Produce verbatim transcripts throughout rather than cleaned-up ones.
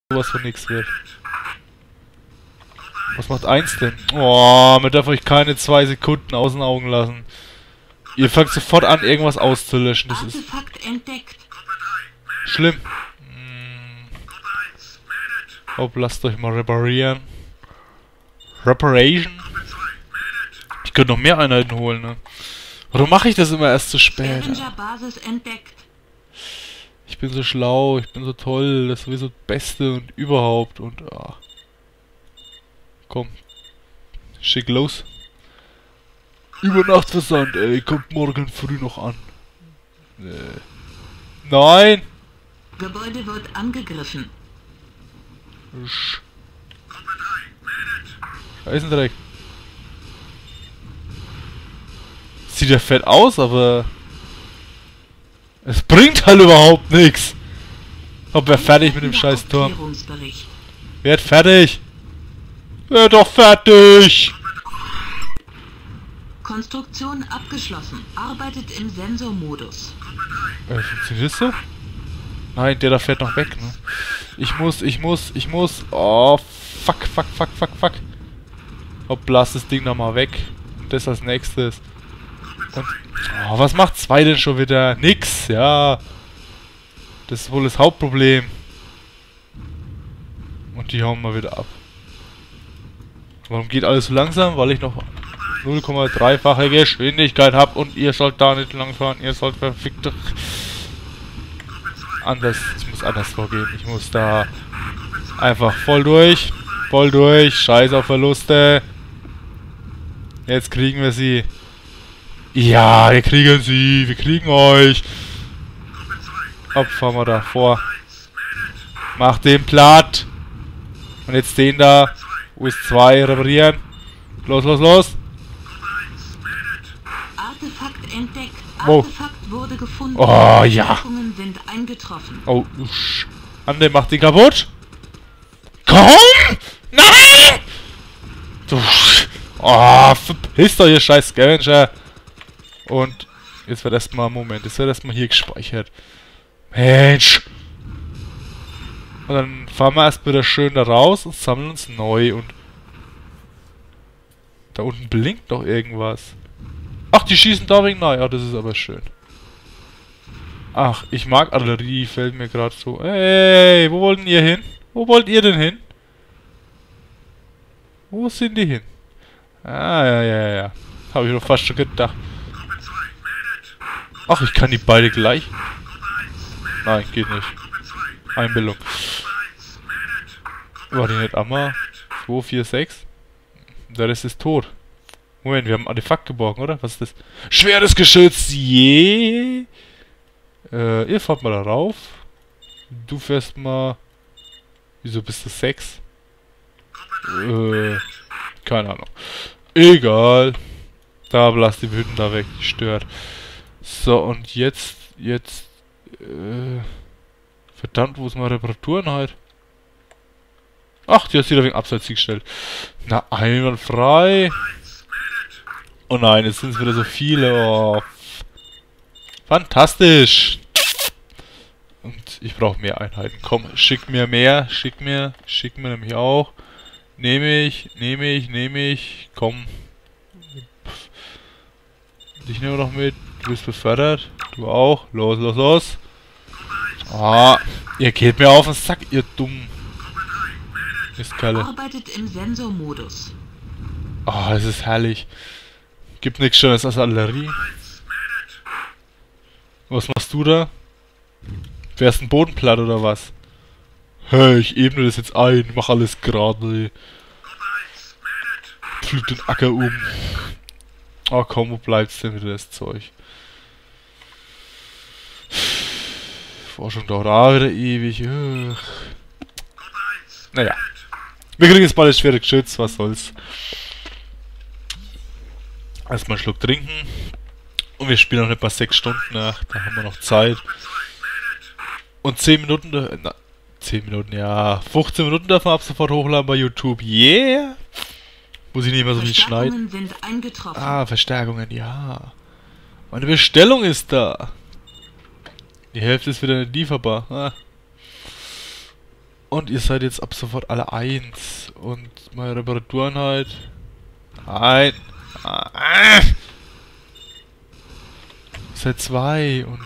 sowas von nichts wird. Was macht eins denn? Oh, man darf euch keine zwei Sekunden aus den Augen lassen. Ihr fangt sofort an, irgendwas auszulöschen. Das ist schlimm. Hm. Oh, lasst euch mal reparieren. Reparation? Ich könnte noch mehr Einheiten holen, ne? Warum mache ich das immer erst zu spät? Ich bin so schlau, ich bin so toll, das ist sowieso das Beste und überhaupt und ah. Komm. Schick los. Übernachtversand, ey, kommt morgen früh noch an. Nee. Nein! Gebäude wird angegriffen. Sch Scheißendreck. Sieht ja fett aus, aber es bringt halt überhaupt nichts. Ob wer fertig mit dem scheiß Turm? Werd fertig! Werd doch fertig! Konstruktion abgeschlossen. Arbeitet im Sensormodus. Äh, funktioniert das so? Nein, der da fährt noch weg, ne? Ich muss, ich muss, ich muss. Oh, fuck, fuck, fuck, fuck, fuck. Hopp, lass das Ding da mal weg. Und das als nächstes. Und, oh, was macht zwei denn schon wieder? Nix, ja. Das ist wohl das Hauptproblem. Und die hauen mal wieder ab. Warum geht alles so langsam? Weil ich noch null Komma drei-fache Geschwindigkeit habe und ihr sollt da nicht langfahren. Ihr sollt verfickt anders. Ich muss anders vorgehen. Ich muss da einfach voll durch. Voll durch. Scheiß auf Verluste. Jetzt kriegen wir sie. Ja, wir kriegen sie. Wir kriegen euch. Hopp, fahren wir da vor. Mach den platt. Und jetzt den da. U S zwei reparieren. Los, los, los. Artefakt entdeckt. Wo? Artefakt wurde gefunden. Oh, ja. Sind eingetroffen. Oh, usch. Ande, macht den kaputt. Komm! Nein! Du. Oh, verpisst euch, ihr scheiß Scavenger. Und jetzt wird erstmal, Moment, jetzt wird erstmal hier gespeichert. Mensch! Und dann fahren wir erst wieder schön da raus und sammeln uns neu und da unten blinkt doch irgendwas. Ach, die schießen da wegen nahe. Ja, das ist aber schön. Ach, ich mag Artillerie, fällt mir gerade so. Ey, wo wollt ihr hin? Wo wollt ihr denn hin? Wo sind die hin? Ah, ja, ja, ja. Habe ich doch fast schon gedacht. Ach, ich kann die beide gleich. Nein, geht nicht. Einbildung. War die nicht einmal? zwei, vier, sechs? Der Rest ist tot. Moment, wir haben ein Artefakt geborgen, oder? Was ist das? Schweres Geschütz! Je! Äh, ihr fahrt mal da rauf. Du fährst mal... Wieso bist du sechs? Äh, keine Ahnung. Egal. Da lasst die Hütten da weg, die stört. So, und jetzt... Jetzt... Äh... Verdammt, wo ist meine Reparaturen halt? Ach, die hast du wieder wegen Abseits gestellt. Na, einwandfrei. Oh nein, jetzt sind es wieder so viele. Oh. Fantastisch. Und ich brauche mehr Einheiten. Komm, schick mir mehr. Schick mir. Schick mir nämlich auch. Nehme ich, nehme ich, nehme ich. Komm. Dich nehmen wir noch mit. Du bist befördert. Du auch. Los, los, los. Ah, ihr geht mir auf den Sack, ihr dumm. Mistkerle. Arbeitet im Sensormodus. Ah, es ist herrlich. Gibt nichts Schönes als Artillerie. Was machst du da? Wärst ein Bodenplatt oder was? Hey, ich ebne das jetzt ein, mach alles gerade. Pflüg den Acker um. Oh komm, wo bleibt's denn wieder das Zeug? Forschung dauert auch wieder ewig. Ugh. Naja. Wir kriegen jetzt bald das schwere Geschütz, was soll's. Erstmal einen Schluck trinken. Und wir spielen noch etwa sechs Stunden nach. Da haben wir noch Zeit. Und zehn Minuten... Na, zehn Minuten, ja. fünfzehn Minuten darf man ab sofort hochladen bei YouTube. Yeah! Muss ich nicht mehr so viel schneiden. Sind eingetroffen. Ah, Verstärkungen, ja. Meine Bestellung ist da. Die Hälfte ist wieder nicht lieferbar. Ah. Und ihr seid jetzt ab sofort alle eins. Und meine Reparaturenheit. Ein. Ah. Seid zwei und.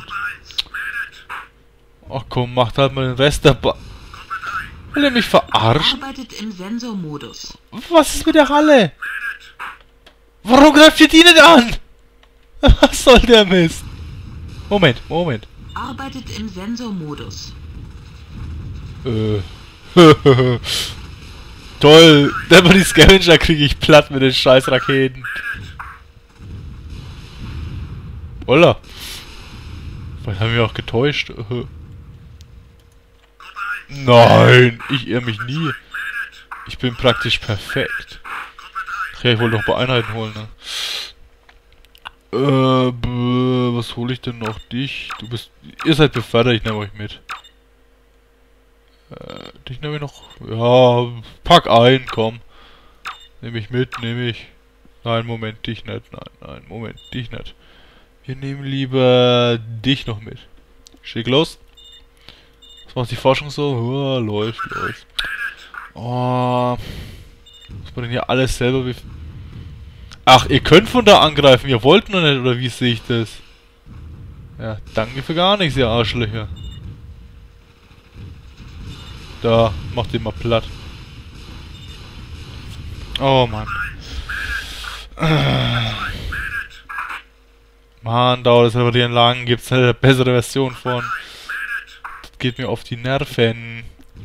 Ach komm, macht halt mal den Rest dabei. Will er mich verarschen? Arbeitet im Sensormodus. Was ist mit der Halle? Warum greift ihr die nicht an? Was soll der Mist? Moment, Moment. Arbeitet im Sensormodus. Äh. Toll. Aber die Scavenger kriege ich platt mit den scheiß Raketen. Holla. Vielleicht haben wir auch getäuscht. Nein, ich irre mich nie. Ich bin praktisch perfekt. Ach ja, ich wollte noch ein paar Einheiten holen, ne? Äh, bäh, was hole ich denn noch? Dich? Du bist... Ihr seid befördert, ich nehme euch mit. Äh, dich nehme ich noch... Ja, pack ein, komm. Nehme ich mit, nehme ich... Nein, Moment, dich nicht. Nein, nein, Moment, dich nicht. Wir nehmen lieber dich noch mit. Schick los. Was macht die Forschung so? Oh, läuft, läuft. Oh. Muss man denn hier alles selber... Bef Ach, ihr könnt von da angreifen, ihr wollt nur nicht, oder wie sehe ich das? Ja, danke für gar nichts, ihr Arschlöcher. Da, macht den mal platt. Oh, Mann. Mann, dauert das reparieren lang, gibt's eine bessere Version von. Das geht mir auf die Nerven.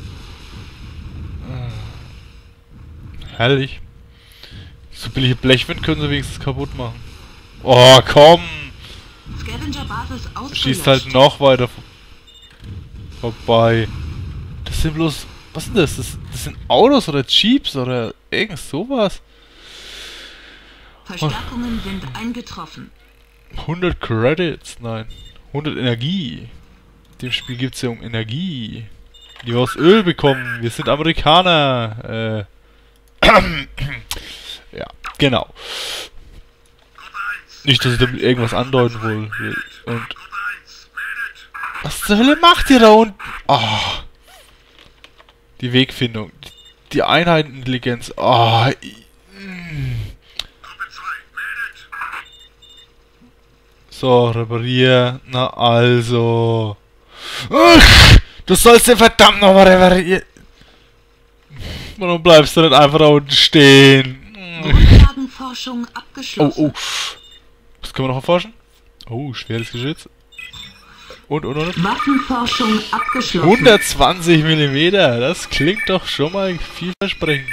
Herrlich. So billige Blechwind können sie wenigstens kaputt machen. Oh, komm! Scavenger-Basis ausgelöscht. Schießt halt noch weiter vor vorbei. Das sind bloß... Was sind das? das? Das sind Autos oder Jeeps oder irgend sowas. Verstärkungen sind eingetroffen. hundert Credits? Nein. hundert Energie. In dem Spiel geht es ja um Energie. Die wir aus Öl bekommen. Wir sind Amerikaner. Äh... Ja, genau. Nicht, dass ich damit irgendwas andeuten will. Und... Was zur Hölle macht ihr da unten? Oh. Die Wegfindung. Die Einheitenintelligenz. Oh. So, reparier. Na also. Ugh, du sollst den verdammt nochmal reparieren. Warum bleibst du nicht einfach da unten stehen? Grundlagenforschung abgeschlossen. Oh, oh. Was können wir noch erforschen? Oh, schweres Geschütz. Und, und, und. Waffenforschung abgeschlossen. hundertzwanzig Millimeter. Das klingt doch schon mal vielversprechend.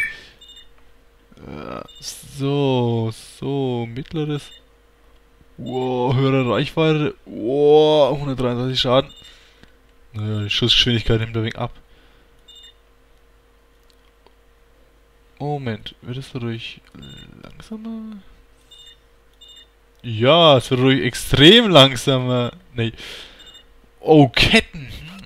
So, so, mittleres. Wow, höhere Reichweite. Wow, hundertdreiunddreißig Schaden. Naja, die Schussgeschwindigkeit nimmt ein wenig ab. Moment, wird es dadurch langsamer? Ja, es wird dadurch extrem langsamer. Nee. Oh, Ketten.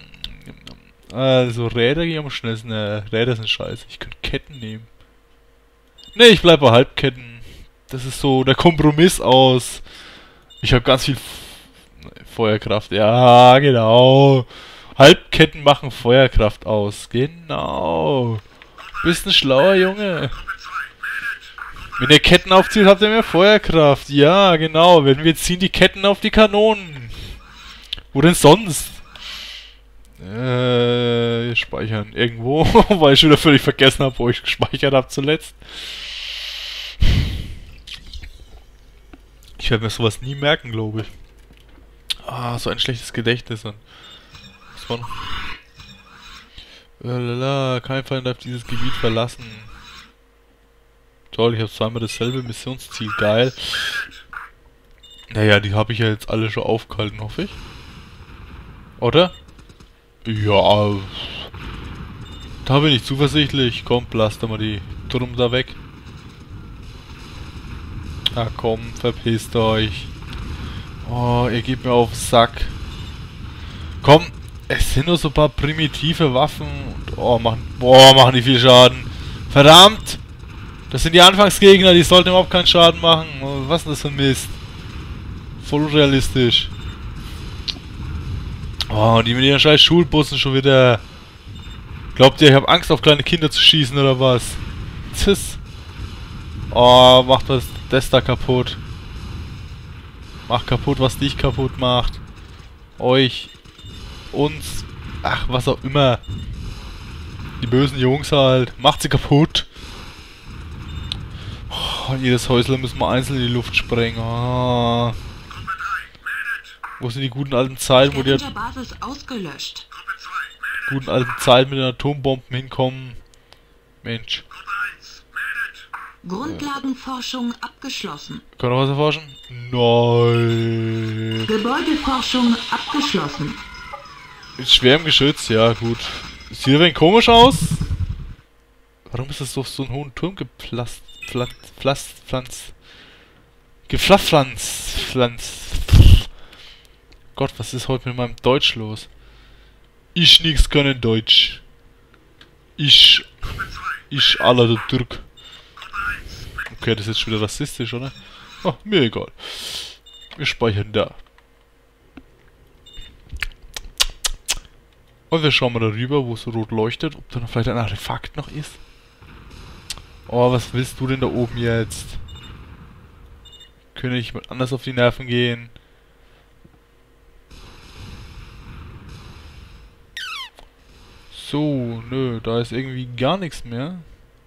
Also Räder gehen am schnellsten. Äh, Räder sind scheiße. Ich könnte Ketten nehmen. Nee, ich bleibe bei Halbketten. Das ist so der Kompromiss aus. Ich habe ganz viel Feuerkraft. Ja, genau. Halbketten machen Feuerkraft aus. Genau. Bist ein schlauer Junge. Wenn ihr Ketten aufzieht, habt ihr mehr Feuerkraft. Ja, genau. Wenn wir ziehen die Ketten auf die Kanonen. Wo denn sonst? Äh, speichern. Irgendwo, weil ich schon wieder völlig vergessen habe, wo ich gespeichert habe zuletzt. Ich werde mir sowas nie merken, glaube ich. Ah, so ein schlechtes Gedächtnis. Und was war noch? Lalala, kein Feind darf dieses Gebiet verlassen. Toll, ich habe zweimal dasselbe Missionsziel. Geil. Naja, die habe ich ja jetzt alle schon aufgehalten, hoffe ich. Oder? Ja. Da bin ich zuversichtlich. Komm, blaster mal die Turm da weg. Na komm, verpisst euch. Oh, ihr gebt mir auf den Sack. Komm, es sind nur so ein paar primitive Waffen. Und, oh, machen, boah, machen die viel Schaden. Verdammt! Das sind die Anfangsgegner, die sollten überhaupt keinen Schaden machen. Was ist das für ein Mist? Voll unrealistisch. Oh, und die mit ihren scheiß Schulbussen schon wieder. Glaubt ihr, ich habe Angst auf kleine Kinder zu schießen oder was? Tschüss. Oh, macht das, das da kaputt. Macht kaputt, was dich kaputt macht. Euch. Uns. Ach, was auch immer. Die bösen Jungs halt. Macht sie kaputt. Oh, jedes Häusle müssen wir einzeln in die Luft sprengen. Oh. Wo sind die guten alten Zeiten, wo die Basis ausgelöscht. guten alten Zeiten mit den Atombomben hinkommen? Mensch. Grundlagenforschung abgeschlossen. Können wir was erforschen? Nein. Gebäudeforschung abgeschlossen. Mit schwerem Geschütz, ja gut. Sieht ein wenig komisch aus. Warum ist das auf so einen hohen Turm gepflanzt? Pflanzt, pflanzt, pflanzt. Geflaffpflanzt, pflanzt. Gott, was ist heute mit meinem Deutsch los? Ich nix können Deutsch. Ich. Ich aller der Türk. Okay, das ist jetzt schon wieder rassistisch, oder? Oh, mir egal. Wir speichern da. Und wir schauen mal darüber, wo es rot leuchtet, ob da noch vielleicht ein Artefakt noch ist. Oh, was willst du denn da oben jetzt? Könnte ich mal anders auf die Nerven gehen? So, nö, da ist irgendwie gar nichts mehr.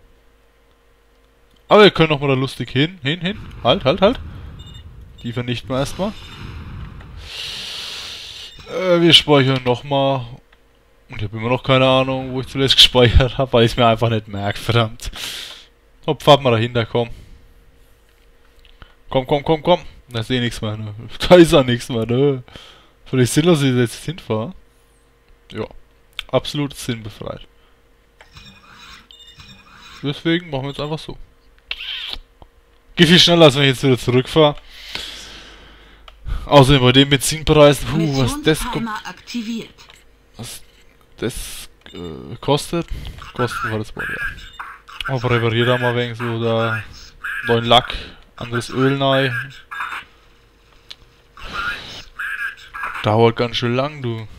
Aber wir können noch mal da lustig hin, hin, hin. Halt, halt, halt. Die vernichten wir erstmal. Äh, wir speichern nochmal. Und ich habe immer noch keine Ahnung, wo ich zuletzt gespeichert habe, weil ich es mir einfach nicht merke, verdammt. Hopp, fahrt mal dahinter, komm. Komm, komm, komm, komm. Da ist eh nichts mehr, ne? Da ist auch nichts mehr, ne? Völlig sinnlos, dass ich jetzt hinfahre. Ja. Absolut sinnbefreit. Deswegen machen wir jetzt einfach so. Geht viel schneller, als wenn ich jetzt wieder zurückfahre. Außerdem bei dem Benzinpreis, puh, was das aktiviert. Was das äh, kostet. Kosten war das Wort, ja. Aber repariert da mal wegen so da neuen Lack, anderes Öl rein. Dauert ganz schön lang, du.